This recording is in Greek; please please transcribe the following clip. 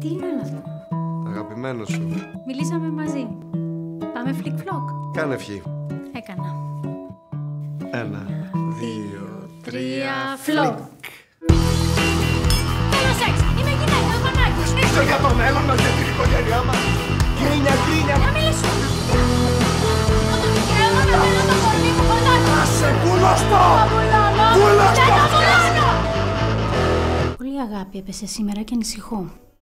Τι είναι όλα αυτά? Αγαπημένο σου. Μιλήσαμε μαζί. Πάμε φλικ-φλοκ. Κάνε ευχή. Έκανα. 1, 2, 3, φλοκ. Θέλω σεξ. Είμαι γυναίκα, έχω ανάγκη. Σνίξω για το μέλλον μας και την οικογένειά μας. Γκρίνια, γκρίνια. Να μιλήσω. Το δικαίωμα να θέλω το κορμί μου κοντά του. Άσε, πουλώστο. Δεν το βουλώνω. Πουλώστο. Δεν το βουλώνω. Πολύ αγάπη έπεσε σήμερα και ανησυχώ.